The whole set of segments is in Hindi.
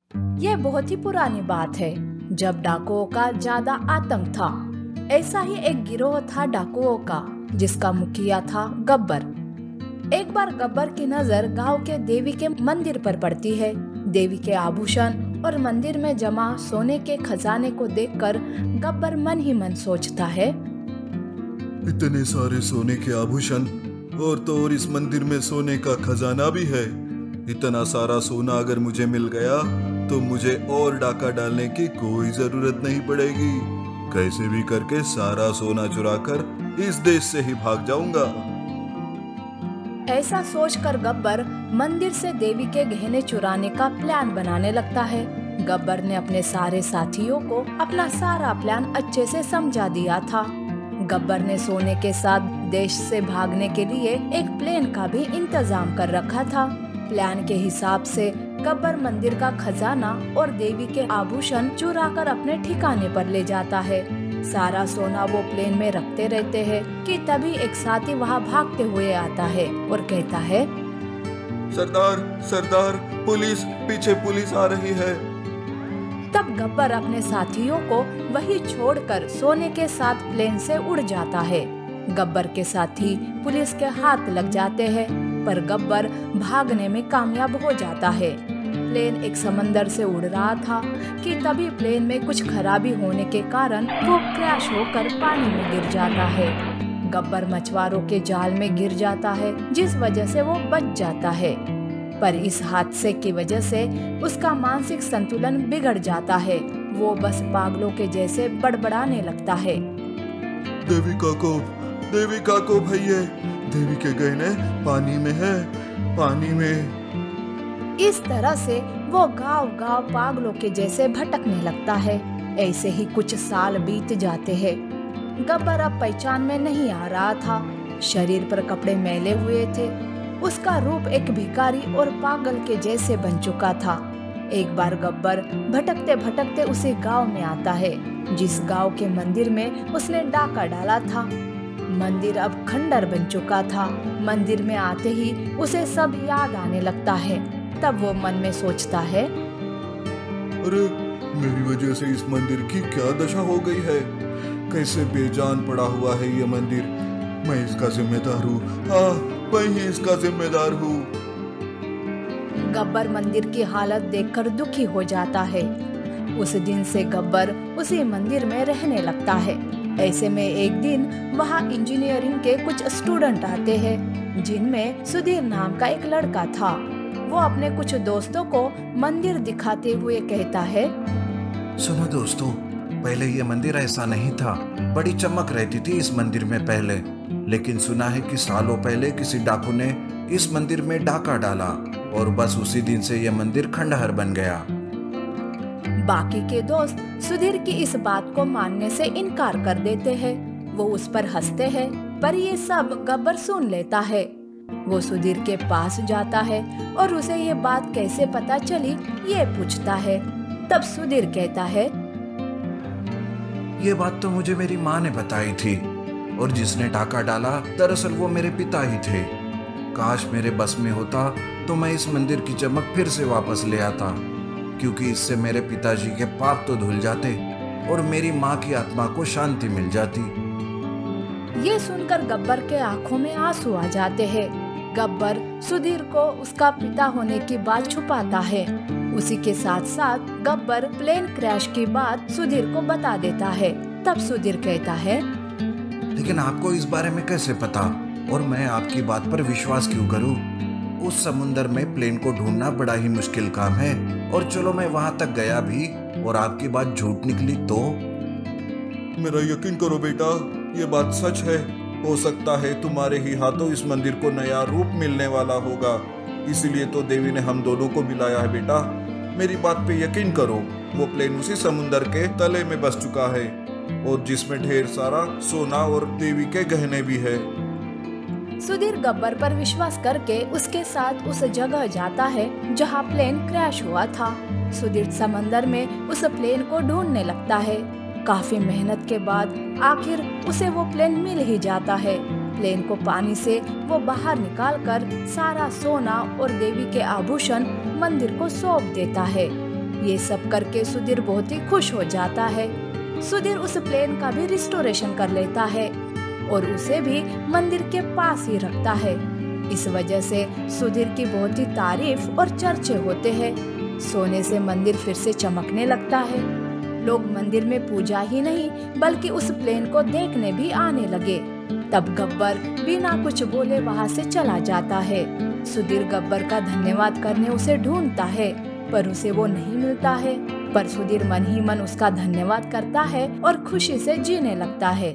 ये बहुत ही पुरानी बात है, जब डाकुओं का ज्यादा आतंक था। ऐसा ही एक गिरोह था डाकुओं का, जिसका मुखिया था गब्बर। एक बार गब्बर की नजर गांव के देवी के मंदिर पर पड़ती है। देवी के आभूषण और मंदिर में जमा सोने के खजाने को देखकर गब्बर मन ही मन सोचता है, इतने सारे सोने के आभूषण और तो और इस मंदिर में सोने का खजाना भी है। इतना सारा सोना अगर मुझे मिल गया तो मुझे और डाका डालने की कोई जरूरत नहीं पड़ेगी। कैसे भी करके सारा सोना चुराकर इस देश से ही भाग जाऊंगा। ऐसा सोचकर गब्बर मंदिर से देवी के गहने चुराने का प्लान बनाने लगता है। गब्बर ने अपने सारे साथियों को अपना सारा प्लान अच्छे से समझा दिया था। गब्बर ने सोने के साथ देश से भागने के लिए एक प्लेन का भी इंतजाम कर रखा था। प्लान के हिसाब से गब्बर मंदिर का खजाना और देवी के आभूषण चुरा कर अपने ठिकाने पर ले जाता है। सारा सोना वो प्लेन में रखते रहते हैं कि तभी एक साथी वहाँ भागते हुए आता है और कहता है, सरदार सरदार, पुलिस, पीछे पुलिस आ रही है। तब गब्बर अपने साथियों को वही छोड़कर सोने के साथ प्लेन से उड़ जाता है। गब्बर के साथी पुलिस के हाथ लग जाते हैं, पर गब्बर भागने में कामयाब हो जाता है। प्लेन एक समंदर से उड़ रहा था कि तभी प्लेन में कुछ खराबी होने के कारण वो क्रैश होकर पानी में गिर जाता है। गब्बर मछुआरों के जाल में गिर जाता है, जिस वजह से वो बच जाता है। पर इस हादसे की वजह से उसका मानसिक संतुलन बिगड़ जाता है। वो बस पागलों के जैसे बड़बड़ाने लगता है, देवी काको भैया, देवी के गहने पानी में है, पानी में। इस तरह से वो गांव-गांव पागलों के जैसे भटकने लगता है। ऐसे ही कुछ साल बीत जाते हैं। गब्बर अब पहचान में नहीं आ रहा था। शरीर पर कपड़े मैले हुए थे। उसका रूप एक भिखारी और पागल के जैसे बन चुका था। एक बार गब्बर भटकते भटकते उसी गांव में आता है, जिस गांव के मंदिर में उसने डाका डाला था। मंदिर अब खंडर बन चुका था। मंदिर में आते ही उसे सब याद आने लगता है। तब वो मन में सोचता है, अरे मेरी वजह से इस मंदिर की क्या दशा हो गई है। कैसे बेजान पड़ा हुआ है ये मंदिर। मैं इसका जिम्मेदार हूँ। हाँ, मैं ही इसका जिम्मेदार हूँ। गब्बर मंदिर की हालत देखकर दुखी हो जाता है। उस दिन से गब्बर उसी मंदिर में रहने लगता है। ऐसे में एक दिन वहाँ इंजीनियरिंग के कुछ स्टूडेंट आते हैं, जिनमें सुधीर नाम का एक लड़का था। वो अपने कुछ दोस्तों को मंदिर दिखाते हुए कहता है, सुनो दोस्तों, पहले ये मंदिर ऐसा नहीं था। बड़ी चमक रहती थी इस मंदिर में पहले, लेकिन सुना है कि सालों पहले किसी डाकू ने इस मंदिर में डाका डाला और बस उसी दिन से ये मंदिर खंडहर बन गया। बाकी के दोस्त सुधीर की इस बात को मानने से इनकार कर देते हैं। वो उस पर हंसते हैं, पर ये सब गब्बर सुन लेता है। वो सुधीर के पास जाता है और उसे ये बात कैसे पता चली ये पूछता है। तब सुधीर कहता है, ये बात तो मुझे मेरी माँ ने बताई थी, और जिसने डाका डाला दरअसल वो मेरे पिता ही थे। काश मेरे बस में होता तो मैं इस मंदिर की चमक फिर से वापस ले आता, क्योंकि इससे मेरे पिताजी के पाप तो धुल जाते और मेरी माँ की आत्मा को शांति मिल जाती। ये सुनकर गब्बर के आंखों में आंसू आ जाते हैं। गब्बर सुधीर को उसका पिता होने की बात छुपाता है। उसी के साथ साथ गब्बर प्लेन क्रैश की बात सुधीर को बता देता है। तब सुधीर कहता है, लेकिन आपको इस बारे में कैसे पता, और मैं आपकी बात पर विश्वास क्यों करूं? उस समुंदर में प्लेन को ढूंढना बड़ा ही मुश्किल काम है, और चलो मैं वहां तक गया भी और आपकी बात झूठ निकली तो? मेरा यकीन करो बेटा, ये बात सच है। हो सकता है तुम्हारे ही हाथों इस मंदिर को नया रूप मिलने वाला होगा। इसीलिए तो देवी ने हम दोनों को बुलाया है बेटा। मेरी बात पे यकीन करो, वो प्लेन उसी समुंदर के तले में बस चुका है, और जिसमें ढेर सारा सोना और देवी के गहने भी है। सुधीर गब्बर पर विश्वास करके उसके साथ उस जगह जाता है जहां प्लेन क्रैश हुआ था। सुधीर समंदर में उस प्लेन को ढूंढने लगता है। काफी मेहनत के बाद आखिर उसे वो प्लेन मिल ही जाता है। प्लेन को पानी से वो बाहर निकालकर सारा सोना और देवी के आभूषण मंदिर को सौंप देता है। ये सब करके सुधीर बहुत ही खुश हो जाता है। सुधीर उस प्लेन का भी रिस्टोरेशन कर लेता है और उसे भी मंदिर के पास ही रखता है। इस वजह से सुधीर की बहुत ही तारीफ और चर्चे होते हैं। सोने से मंदिर फिर से चमकने लगता है। लोग मंदिर में पूजा ही नहीं बल्कि उस प्लेन को देखने भी आने लगे। तब गब्बर बिना कुछ बोले वहाँ से चला जाता है। सुधीर गब्बर का धन्यवाद करने उसे ढूंढता है पर उसे वो नहीं मिलता है। पर सुधीर मन ही मन उसका धन्यवाद करता है और खुशी से जीने लगता है।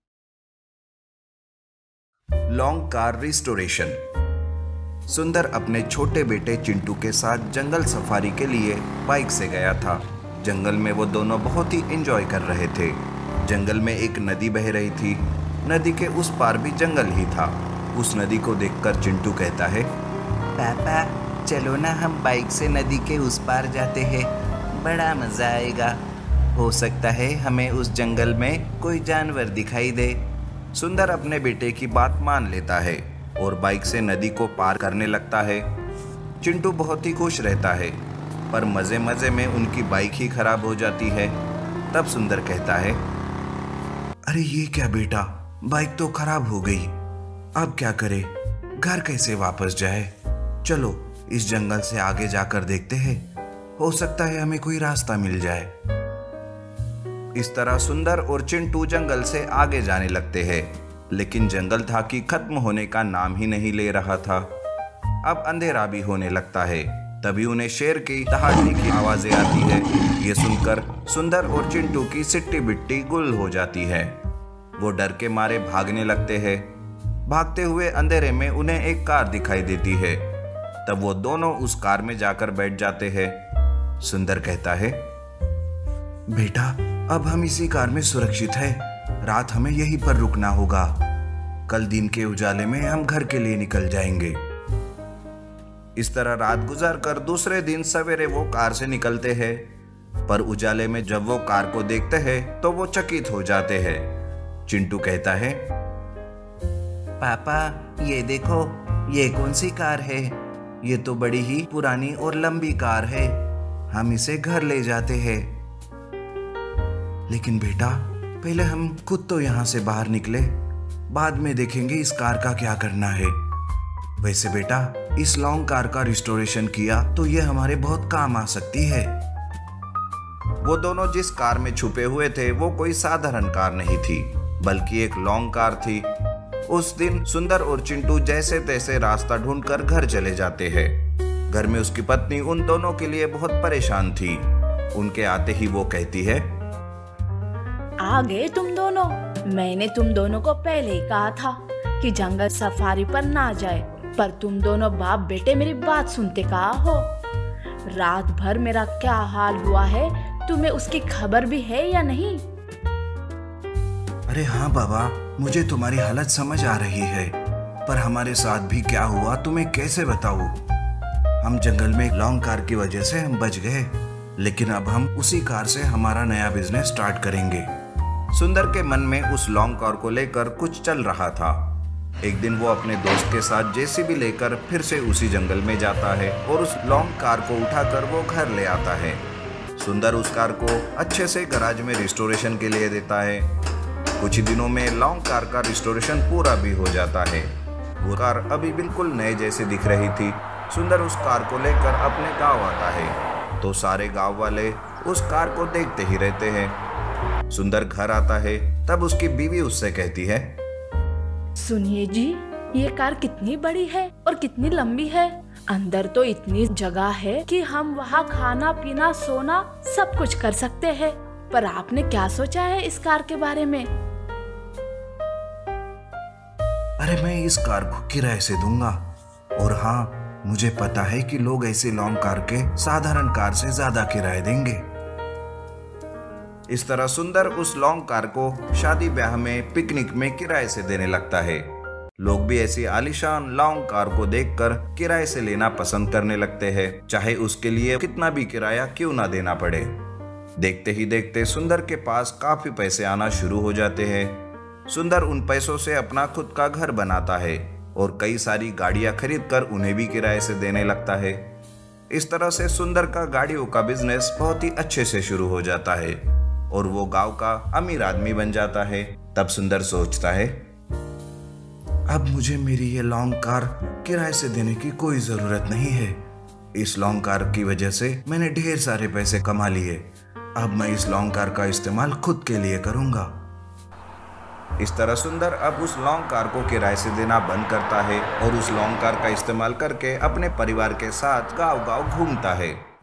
Long car restoration. सुंदर अपने छोटे बेटे चिंटू के साथ जंगल सफारी के लिए बाइक से गया था। जंगल में वो दोनों बहुत ही एंजॉय कर रहे थे। जंगल में एक नदी बह रही थी। नदी के उस पार भी जंगल ही था। उस नदी को देखकर चिंटू कहता है, पापा चलो ना हम बाइक से नदी के उस पार जाते हैं, बड़ा मजा आएगा। हो सकता है हमें उस जंगल में कोई जानवर दिखाई दे। सुंदर अपने बेटे की बात मान लेता है और बाइक से नदी को पार करने लगता है। चिंटू बहुत ही खुश रहता है पर मजे मजे में उनकी बाइक ही खराब हो जाती है। तब सुंदर कहता है, अरे ये क्या बेटा, बाइक तो खराब हो गई, अब क्या करे, घर कैसे वापस जाए। चलो इस जंगल से आगे जाकर देखते हैं, हो सकता है हमें कोई रास्ता मिल जाए। इस तरह सुंदर और चिंटू जंगल से आगे जाने लगते हैं, लेकिन जंगल था कि खत्म होने का नाम ही नहीं ले रहा था। अब अंधेरा भी होने लगता है। तभी उन्हें शेर की दहाड़ने की आवाजें आती है। ये सुनकर सुंदर और चिंटू की सिट्टी बिट्टी गुल हो जाती है। वो डर के मारे भागने लगते हैं। भागते हुए अंधेरे में उन्हें एक कार दिखाई देती है। तब वो दोनों उस कार में जाकर बैठ जाते हैं। सुंदर कहता है, बेटा अब हम इसी कार में सुरक्षित है, रात हमें यहीं पर रुकना होगा। कल दिन के उजाले में हम घर के लिए निकल जाएंगे। इस तरह रात गुजार कर दूसरे दिन सवेरे वो कार से निकलते हैं। पर उजाले में जब वो कार को देखते हैं तो वो चकित हो जाते हैं। चिंटू कहता है, पापा ये देखो, ये कौन सी कार है? ये तो बड़ी ही पुरानी और लंबी कार है, हम इसे घर ले जाते हैं। लेकिन बेटा पहले हम खुद तो यहाँ से बाहर निकले, बाद में देखेंगे इस कार का क्या करना है। वैसे बेटा इस लॉन्ग कार का रिस्टोरेशन किया तो ये हमारे बहुत काम आ सकती है। वो दोनों जिस कार में छुपे हुए थे वो कोई साधारण कार नहीं थी, बल्कि एक लॉन्ग कार थी। उस दिन सुंदर और चिंटू जैसे तैसे रास्ता ढूंढकर घर चले जाते हैं। घर में उसकी पत्नी उन दोनों के लिए बहुत परेशान थी। उनके आते ही वो कहती है, आ गए तुम दोनों। मैंने तुम दोनों को पहले ही कहा था कि जंगल सफारी पर ना जाए, पर तुम दोनों बाप बेटे मेरी बात सुनते कहाँ हो। रात भर मेरा क्या हाल हुआ है, तुम्हें उसकी खबर भी है या नहीं? अरे हाँ बाबा, मुझे तुम्हारी हालत समझ आ रही है, पर हमारे साथ भी क्या हुआ तुम्हें कैसे बताऊं। हम जंगल में लॉन्ग कार की वजह से हम बच गए, लेकिन अब हम उसी कार से हमारा नया बिजनेस स्टार्ट करेंगे। सुंदर के मन में उस लॉन्ग कार को लेकर कुछ चल रहा था। एक दिन वो अपने दोस्त के साथ जेसीबी लेकर फिर से उसी जंगल में जाता है और उस लॉन्ग कार को उठाकर वो घर ले आता है। सुंदर उस कार को अच्छे से गराज में रिस्टोरेशन के लिए देता है। कुछ ही दिनों में लॉन्ग कार का रिस्टोरेशन पूरा भी हो जाता है। वो कार अभी बिल्कुल नए जैसे दिख रही थी। सुंदर उस कार को लेकर अपने गांव आता है तो सारे गांव वाले उस कार को देखते ही रहते हैं। सुंदर घर आता है तब उसकी बीवी उससे कहती है, सुनिए जी, ये कार कितनी बड़ी है और कितनी लंबी है। अंदर तो इतनी जगह है कि हम वहाँ खाना पीना सोना सब कुछ कर सकते हैं। पर आपने क्या सोचा है इस कार के बारे में? अरे मैं इस कार को किराए से दूंगा, और हाँ मुझे पता है कि लोग ऐसे लॉन्ग कार के साधारण कार से ज्यादा किराए देंगे। इस तरह सुंदर उस लॉन्ग कार को शादी ब्याह में पिकनिक में किराए से देने लगता है। लोग भी ऐसी आलीशान लॉन्ग कार को देखकर किराए से लेना पसंद करने लगते हैं, चाहे उसके लिए कितना भी किराया क्यों ना देना पड़े। देखते ही देखते सुंदर के पास काफी पैसे आना शुरू हो जाते हैं। सुंदर उन पैसों से अपना खुद का घर बनाता है और कई सारी गाड़ियां खरीदकर उन्हें भी किराए से देने लगता है। इस तरह से सुंदर का गाड़ियों का बिजनेस बहुत ही अच्छे से शुरू हो जाता है और वो गांव का अमीर आदमी बन जाता है। तब सुंदर सोचता है, अब मुझे मेरी ये लॉन्ग कार किराए से देने की कोई जरूरत नहीं है। इस लॉन्ग कार की वजह से मैंने ढेर सारे पैसे कमा लिए। अब मैं इस लॉन्ग कार का इस्तेमाल खुद के लिए करूंगा। इस तरह सुंदर अब उस लॉन्ग कार को किराए से देना बंद करता है और उस लॉन्ग कार का इस्तेमाल करके अपने परिवार के साथ गांव-गांव घूमता है।